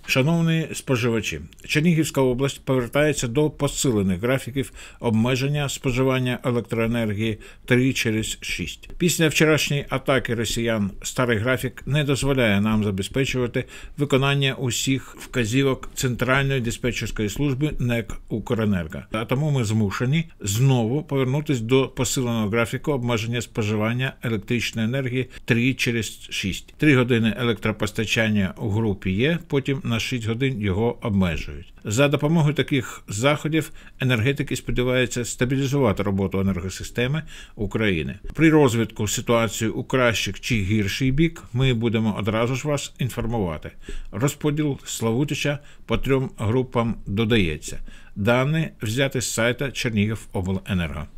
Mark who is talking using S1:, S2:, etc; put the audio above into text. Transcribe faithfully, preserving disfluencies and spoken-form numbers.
S1: Шановні споживачі, Чернігівська область повертається до посилених графіків обмеження споживання електроенергії три через шість. Після вчорашньої атаки росіян старий графік не дозволяє нам забезпечувати виконання усіх вказівок Центральної диспетчерської служби НЕК «Укренерго». А тому ми змушені знову повернутися до посиленого графіку обмеження споживання електричної енергії три через шість. три години електропостачання у групі є, потім на шість годин його обмежують. За допомогою таких заходів енергетики сподіваються стабілізувати роботу енергосистеми України. При розвитку ситуації у кращий чи гірший бік ми будемо одразу ж вас інформувати. Розподіл Славутича по трьом групам додається. Дані взяти з сайта Чернігівобленерго.